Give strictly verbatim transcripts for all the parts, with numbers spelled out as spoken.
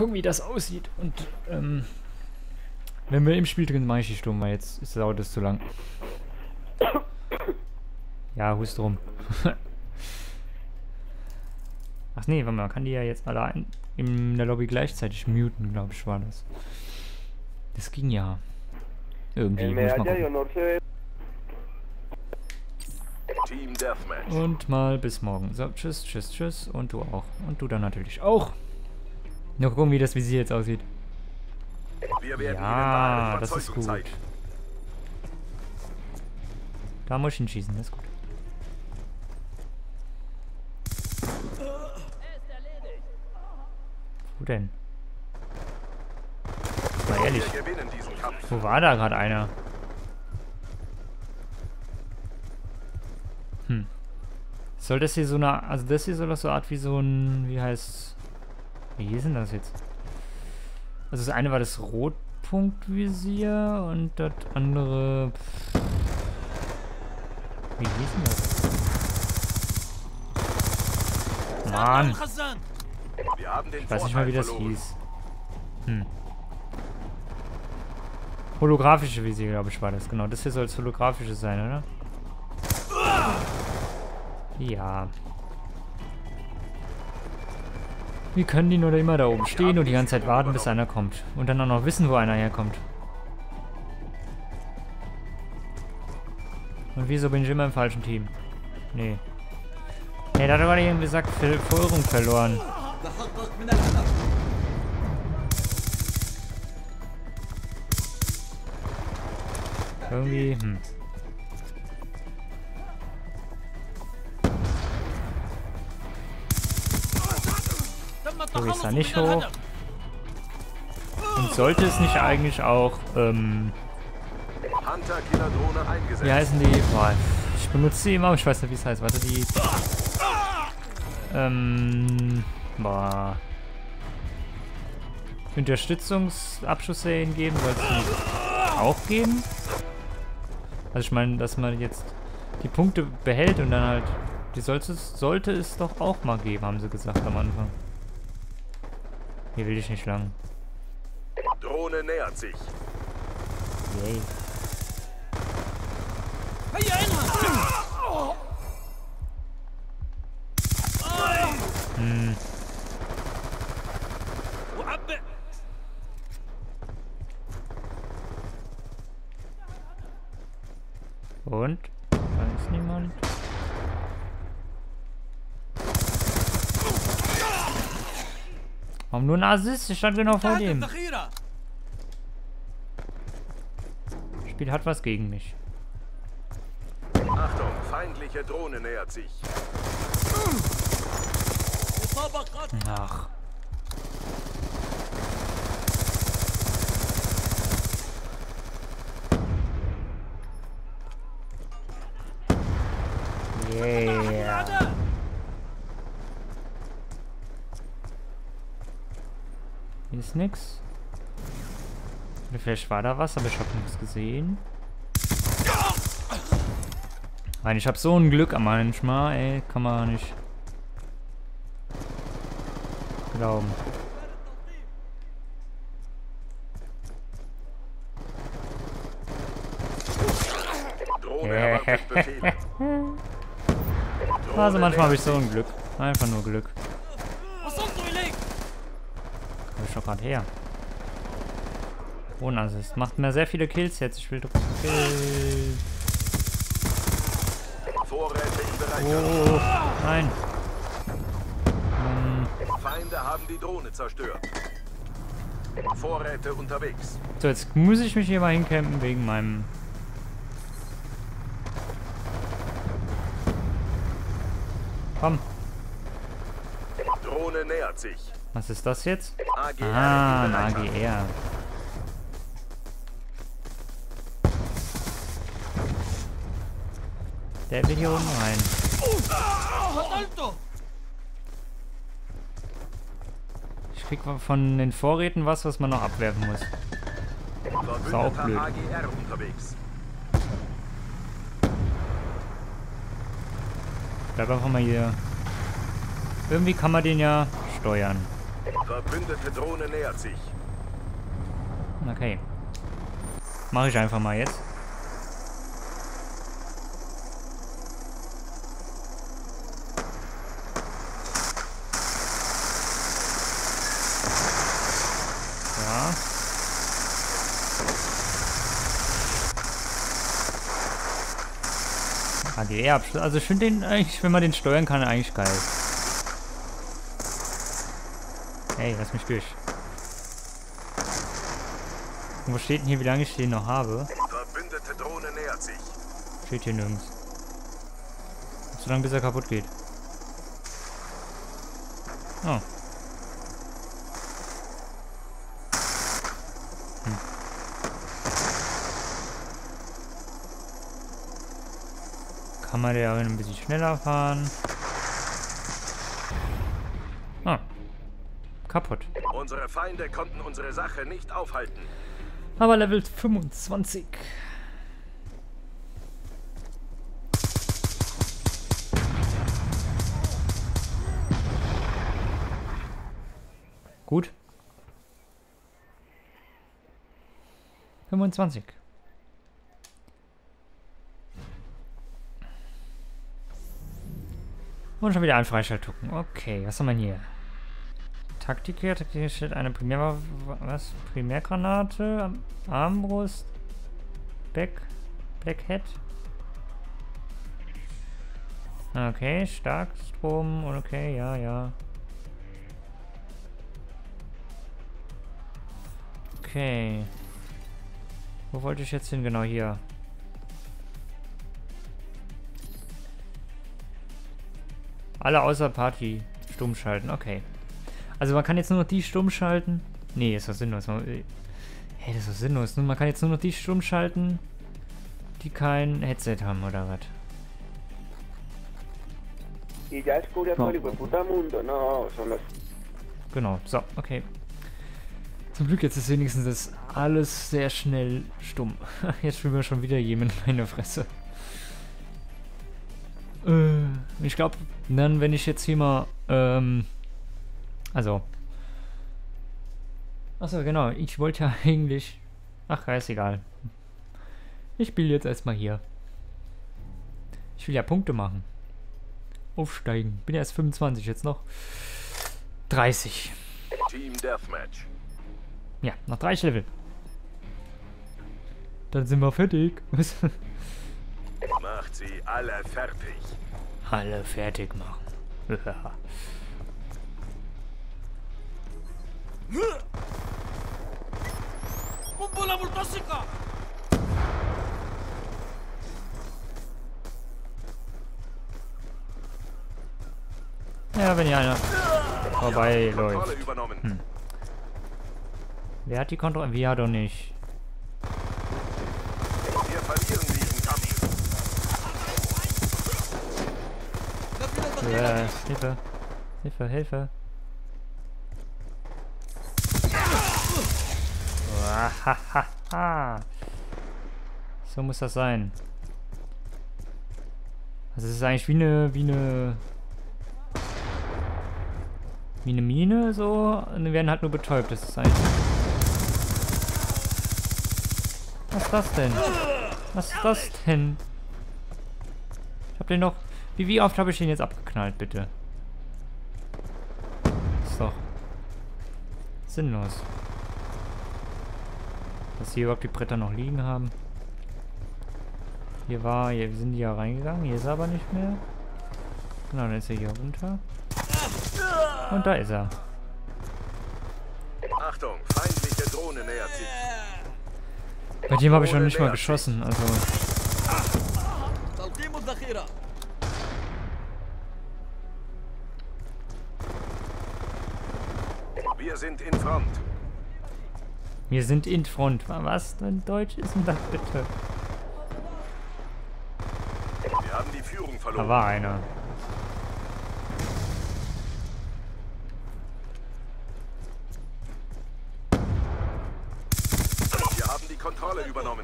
gucken, wie das aussieht. Und ähm, wenn wir im Spiel drin, mache ich die stumm, weil jetzt ist dauert das zu lang. Ja, hust rum. Ach nee, warte mal, man kann die ja jetzt alle ein, in der Lobby gleichzeitig muten, glaube ich, war das. Das ging ja. Irgendwie, muss mal gucken. Team Deathmatch. Und mal bis morgen. So, tschüss, tschüss, tschüss. Und du auch. Und du dann natürlich auch. Nur gucken, wie das Visier jetzt aussieht. Wir werden Ja, Ihnen das ist gut. zeigen. Da muss ich ihn schießen, das ist gut. Wo denn? Mal ehrlich. Wir gewinnen diesen Kampf. Wo war da gerade einer? Hm. Soll das hier so eine... Also das hier soll doch so eine Art wie so ein... Wie heißt... Wie hieß denn das jetzt? Also das eine war das Rotpunktvisier und das andere... Wie hieß denn das? Mann! Wir haben den Ich weiß nicht mal, wie das Vorteil hieß. Hm. Holographische Visier, glaube ich, war das. Genau, das hier soll es holographische sein, oder? Ja. Wir können die nur immer da oben stehen und die ganze Zeit warten, bis einer kommt. Und dann auch noch wissen, wo einer herkommt. Und wieso bin ich immer im falschen Team? Nee. Nee, da hat er irgendwie gesagt, Ver Verirrung verloren. Irgendwie, hm. So ist er nicht hoch. Und sollte es nicht eigentlich auch, ähm... Hunter-Killer-Drohne eingesetzt. wie heißen die? Boah, ich benutze sie immer, aber ich weiß nicht, wie es heißt. Warte, die... Ähm... Boah... Unterstützungsabschussserien geben, soll es die auch geben? Also ich meine, dass man jetzt die Punkte behält und dann halt... Die sollte es, sollte es doch auch mal geben, haben sie gesagt am Anfang. Hier will ich nicht lang. Drohne nähert sich. Yay. Hm. Und? Da ist niemand. Warum nur ein Assist? Ich stand genau vor dem. Das Spiel hat was gegen mich. Achtung, feindliche Drohne nähert sich. Ach. Yeah. Hier ist nix. Vielleicht war da was, aber ich habe nichts gesehen. Nein, ich habe so ein Glück manchmal, ey, kann man nicht glauben. Drohne erwartet Befehl. Also manchmal habe ich so ein Glück. Einfach nur Glück. Komm ich doch gerade her. Ohne Assist. Macht mir sehr viele Kills jetzt. Ich will doch Kills. Vorräte in Bereitschaft. Oh, nein. Hm. Feinde haben die Drohne zerstört. Vorräte unterwegs. So, jetzt muss ich mich hier mal hincampen wegen meinem... Komm. Drohne nähert sich. Was ist das jetzt? A G R Ah, in ein A Bereitschaft. G R. Der will hier unten rein. Ich krieg von den Vorräten was, was man noch abwerfen muss. Ist auch blöd. A G R unterwegs. Bleib einfach mal hier. Irgendwie kann man den ja steuern. Verbündete Drohne nähert sich. Okay. Mache ich einfach mal jetzt. Ja. A G R-Abschluss. Also ich finde den eigentlich, wenn man den steuern kann, eigentlich geil. Hey, lass mich durch. Und wo steht denn hier, wie lange ich den noch habe? Verbündete Drohne nähert sich. Steht hier nirgends. So lange bis er kaputt geht. Oh. Hm. Kann man der ein bisschen schneller fahren? Ah. Kaputt. Unsere Feinde konnten unsere Sache nicht aufhalten. Aber Level fünfundzwanzig. Gut. fünfundzwanzig. Und schon wieder ein Freischalttoken. Okay, was haben wir hier? Taktiker, Taktiker steht eine Primär... Was? Primärgranate? Armbrust? Back... Blackhead? Okay, Starkstrom. Okay, ja, ja. Okay. Wo wollte ich jetzt hin? Genau hier. Alle außer Party stumm schalten. Okay. Also man kann jetzt nur noch die stumm schalten. Nee, ist doch sinnlos. Hey, das ist doch sinnlos. Man kann jetzt nur noch die stumm schalten, die kein Headset haben, oder was? Genau, so, okay. Zum Glück jetzt ist wenigstens das alles sehr schnell stumm. Jetzt spielen wir schon wieder jemand in meine Fresse. Äh, ich glaube, dann, wenn ich jetzt hier mal, ähm, also. Achso, genau, ich wollte ja eigentlich. Ach, ist egal. Ich spiele jetzt erstmal hier. Ich will ja Punkte machen. Aufsteigen. Bin erst fünfundzwanzig, jetzt noch dreißig. Team Deathmatch. Ja, noch dreißig Level. Dann sind wir fertig. Macht sie alle fertig. Alle fertig machen. Ja, wenn hier einer vorbei läuft. Hm. Wer hat die Kontrolle? Wir doch nicht. Wir verlieren diesen Kampf. Ja, Hilfe. Hilfe, Hilfe. Wahahaha. So muss das sein. Also es ist eigentlich wie eine, wie eine, wie eine Mine so. Und die werden halt nur betäubt. Das ist eigentlich. Was ist das denn? Was ist das denn? Ich hab den noch. Wie, wie oft habe ich den jetzt abgeknallt, bitte? Ist doch sinnlos. Dass hier überhaupt die Bretter noch liegen haben. Hier war, hier sind die ja reingegangen. Hier ist er aber nicht mehr. Genau, dann ist er hier runter. Und da ist er. Achtung, feindliche Drohne nähert sich. Bei dem habe ich noch nicht mal geschossen, also. Wir sind in Front. Wir sind in Front. Was in Deutsch ist denn das bitte? Wir haben die Führung verloren. Da war einer. Wir haben die Kontrolle übernommen.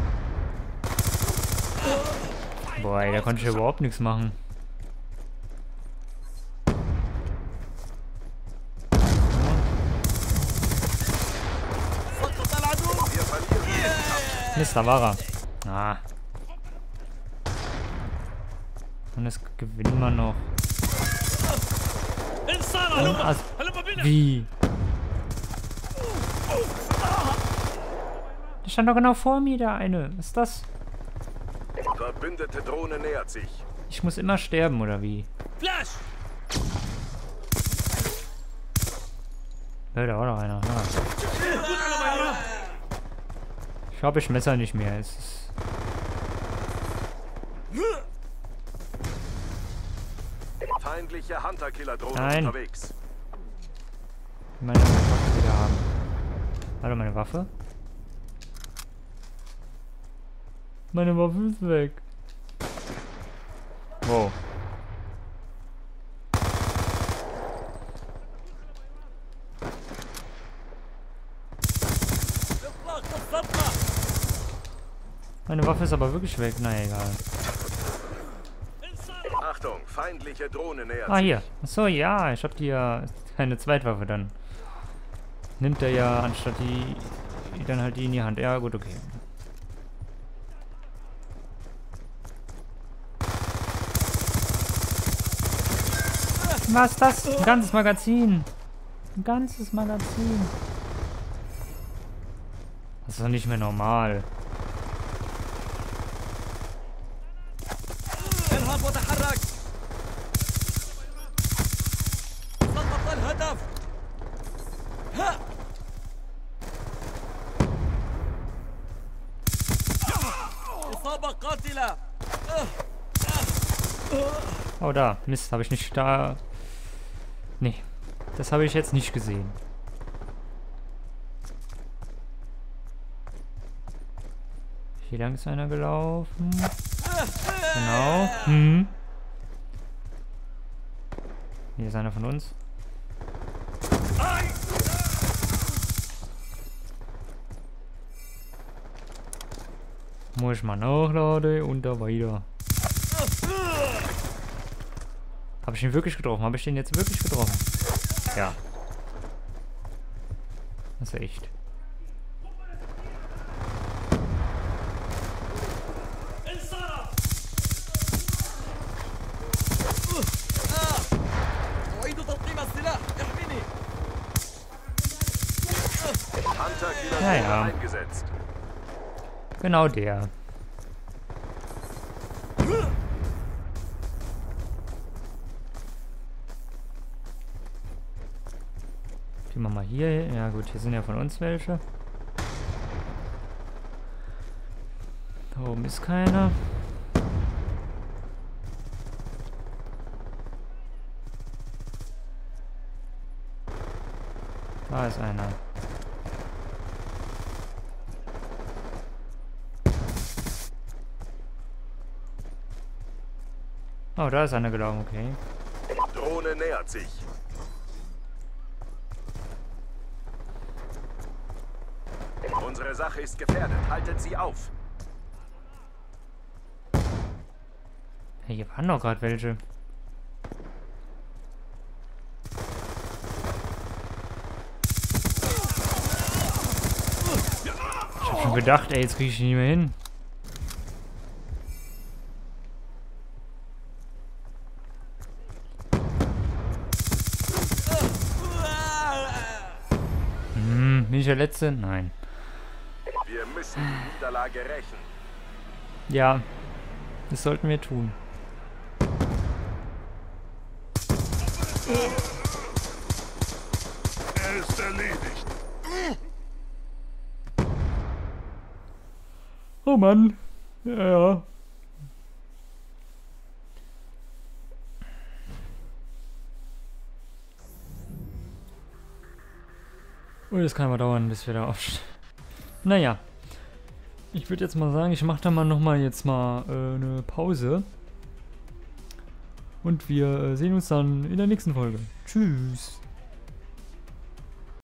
Boah, ey, da konnte ich überhaupt nichts machen. Mist, da war er. Ah. Und das gewinnen wir noch. Und also, wie? Da stand doch genau vor mir, der eine. Was ist das? Verbündete Drohne nähert sich. Ich muss immer sterben, oder wie? Flash! Ja, da war doch einer. Ah. Ich habe ich Messer nicht mehr. Es ist Feindliche Hunter-Killer-Drohne Nein. unterwegs. meine Waffe wieder haben. Hallo, meine Waffe? Meine Waffe ist weg. Wow. Meine Waffe ist aber wirklich weg. Na egal. Achtung, feindliche Drohne nähert Ah, sich. hier. Achso, ja. Ich hab die ja... Keine Zweitwaffe dann. Nimmt er ja anstatt die... Dann halt die in die Hand. Ja, gut, okay. Was ist das? Ein ganzes Magazin. Ein ganzes Magazin. Das ist doch nicht mehr normal. ارهب وتحرك. سقط الهدف. ها. إصابة قاتلة. Oh, da. Mist, habe ich nicht da... Nee. Das habe ich jetzt nicht gesehen. Hier lang ist einer gelaufen. Genau. Hm. Hier ist einer von uns. Muss ich mal nachladen und da weiter. Habe ich ihn wirklich getroffen? Habe ich den jetzt wirklich getroffen? Ja. Das ist echt. أعيد تلقيم السلاح. احمني. Hunter-Killer-Drohne Ja, ja. eingesetzt. Genau der. Gehen wir mal hier. Ja gut, hier sind ja von uns welche. Da oben ist keiner. Da ist einer. Oh, da ist einer gelaufen, okay. Drohne nähert sich. Unsere Sache ist gefährdet. Haltet sie auf. Hey, hier waren doch gerade welche. Ich hab schon gedacht, ey, jetzt krieg ich ihn nicht mehr hin. Hm, bin ich der Letzte? Nein. Wir müssen die Niederlage rächen. Ja, das sollten wir tun. Er ist erledigt. Oh Mann. Ja, ja. Oh, das kann aber dauern, bis wir da aufstehen. Naja. Ich würde jetzt mal sagen, ich mache da mal nochmal jetzt mal äh, eine Pause. Und wir äh, sehen uns dann in der nächsten Folge. Tschüss.